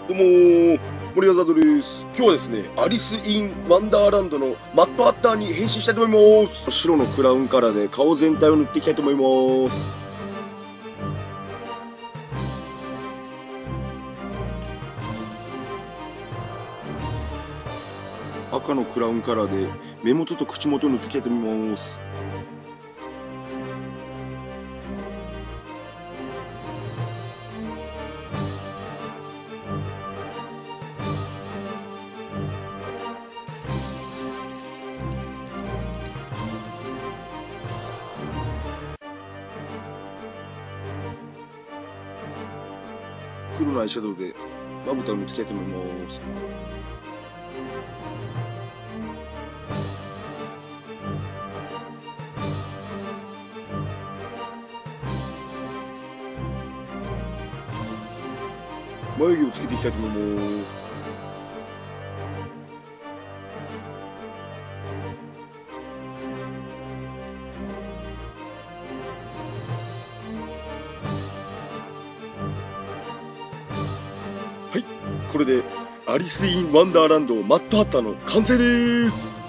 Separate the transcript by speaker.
Speaker 1: どうもー、森アザードです。今日はですね、アリス・イン・ワンダーランドのマット・アッターに変身したいと思います。白のクラウンカラーで顔全体を塗っていきたいと思います。赤のクラウンカラーで目元と口元を塗っていきたいと思います。黒のアイシャドウでまぶたを塗っていきたいと思います。眉毛をつけていきたいと思います。はい、これでアリス・イン・ワンダーランドマット・ハッターの完成です。